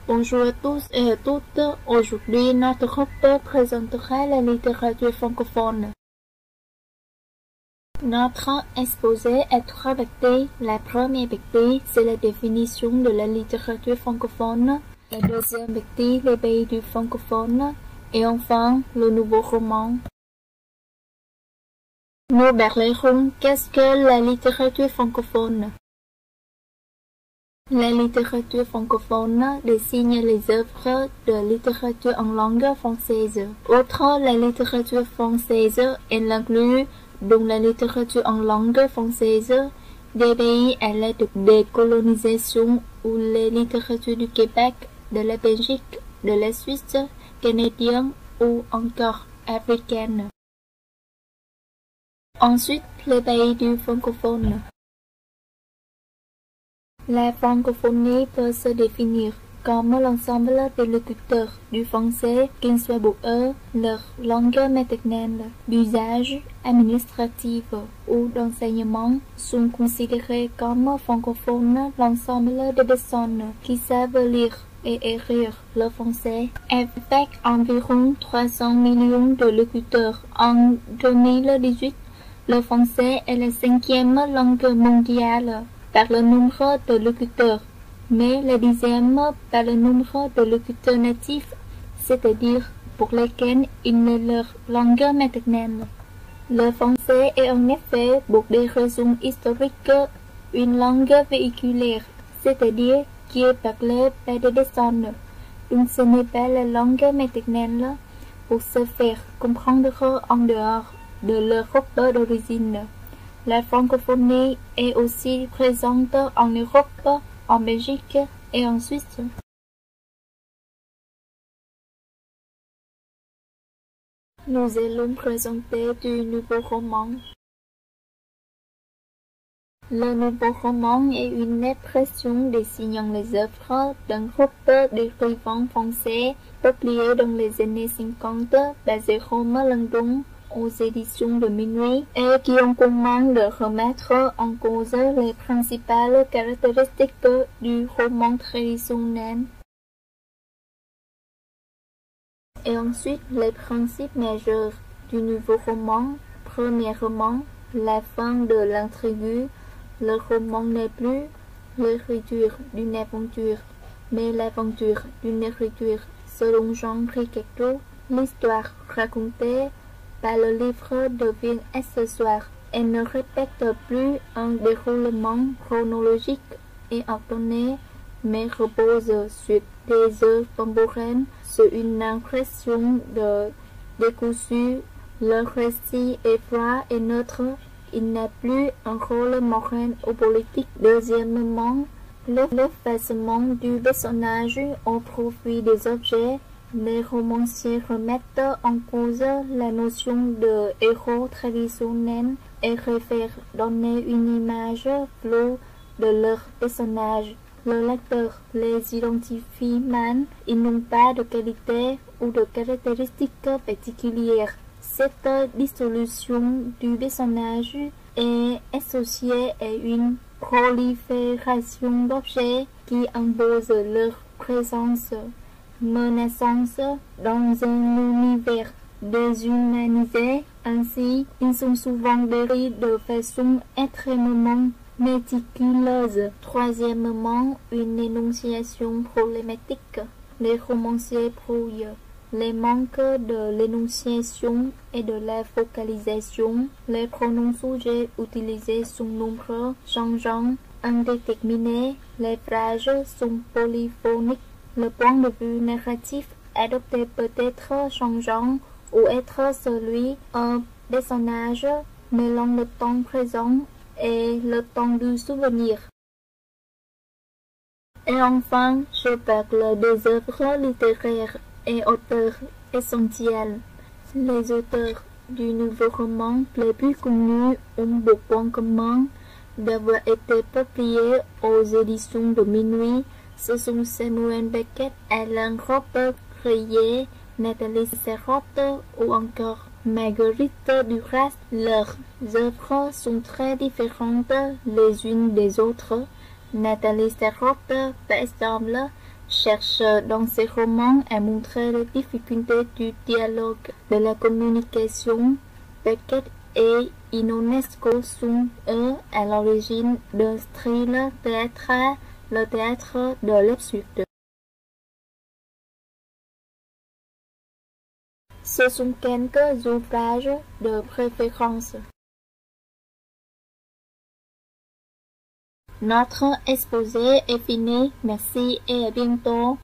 Bonjour à tous et à toutes. Aujourd'hui, notre groupe présentera la littérature francophone. Notre exposé est trois parties. La première partie, c'est la définition de la littérature francophone. La deuxième partie, les pays du francophone. Et enfin, le nouveau roman. Nous parlerons qu'est-ce que la littérature francophone. La littérature francophone désigne les œuvres de littérature en langue française. Outre la littérature française, elle inclut donc la littérature en langue française des pays à la décolonisation ou les littératures du Québec, de la Belgique, de la Suisse, canadienne ou encore africaine. Ensuite, les pays du francophone. La francophonie peut se définir comme l'ensemble des locuteurs du français, qu'ils soient pour eux leur langue maternelle, d'usage administratif ou d'enseignement, sont considérés comme francophones l'ensemble des personnes qui savent lire et écrire le français. Avec environ 300 millions de locuteurs en 2018, le français est la cinquième langue mondiale par le nombre de locuteurs, mais la dixième par le nombre de locuteurs natifs, c'est-à-dire pour lesquels il est leur langue maternelle. Le français est en effet, pour des raisons historiques, une langue véhiculaire, c'est-à-dire qui est parlée par des personnes, donc ce n'est pas la langue maternelle pour se faire comprendre en dehors de l'Europe d'origine. La francophonie est aussi présente en Europe, en Belgique et en Suisse. Nous allons présenter du nouveau roman. Le nouveau roman est une expression désignant les œuvres d'un groupe d'écrivains français publiés dans les années 50 par Jérôme Landon aux éditions de Minuit et qui ont commun de remettre en cause les principales caractéristiques du roman traditionnel. Et ensuite, les principes majeurs du nouveau roman. Premièrement, la fin de l'intrigue. Le roman n'est plus l'écriture d'une aventure, mais l'aventure d'une écriture selon Jean Riccardo. L'histoire racontée par le livre devient accessoire et ne répète plus un déroulement chronologique et ordonné, mais repose sur des œuvres temporelles, sur une impression de décousu. Le récit est froid et neutre, il n'a plus un rôle moral ou politique. Deuxièmement, l'effacement du personnage au profit des objets. Les romanciers remettent en cause la notion de héros traditionnel et préfèrent donner une image floue de leurs personnages. Le lecteur les identifie mal, ils n'ont pas de qualité ou de caractéristiques particulières. Cette dissolution du personnage est associée à une prolifération d'objets qui imposent leur présence menaçante dans un univers déshumanisé. Ainsi, ils sont souvent décrits de façon extrêmement méticuleuse. Troisièmement, une énonciation problématique. Les romanciers brouillent les manques de l'énonciation et de la focalisation. Les pronoms sujets utilisés sont nombreux, changeants, indéterminés. Les phrases sont polyphoniques. Le point de vue narratif adopté peut être changeant ou être celui d'un personnage mêlant le temps présent et le temps du souvenir. Et enfin, je parle des œuvres littéraires et auteurs essentiels. Les auteurs du nouveau roman les plus connus ont pour point commun d'avoir été publiés aux éditions de Minuit. Ce sont Samuel Beckett, Alain Robert Grillet, Nathalie Sarraute ou encore Marguerite Duras. Leurs œuvres sont très différentes les unes des autres. Nathalie Sarraute, par exemple, cherche dans ses romans à montrer les difficultés du dialogue, de la communication. Beckett et Ionesco sont, eux, à l'origine d'un style théâtral, le théâtre de l'absurde. Ce sont quelques ouvrages de préférence. Notre exposé est fini. Merci et à bientôt.